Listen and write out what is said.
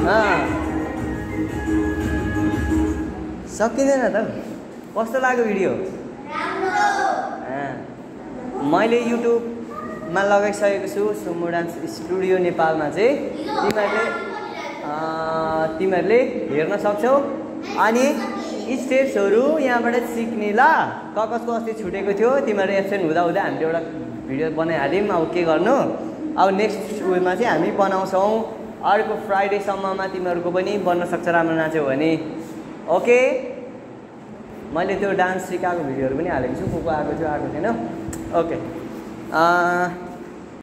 सकिँदैन त कस्तो लाग्यो भिडियो मैले युट्युबमा लगाइसकेको छु सुमो डान्स स्टुडियो नेपालमा चाहिँ तिमीहरूले हेर्न सक्छौ अनि स्टेप्सहरू यहाँबाट सिक्ने ल कसको अस्ति छुटेको थियो तिमीहरू एब्सेन्ट हुँदा हुँदै हामीले एउटा भिडियो बनाइहाल्यौँ अब के गर्नु अब नेक्स्ट उयोमा चाहिँ हामी बनाउँछौँ अर्को फ्राइडेसम्ममा तिमीहरूको पनि बन्न सक्छ राम्रो नाच्यौ भने ओके मैले त्यो डान्स सिकाएको भिडियोहरू पनि हालेको छु को आएको थियो आएको थिएन ओके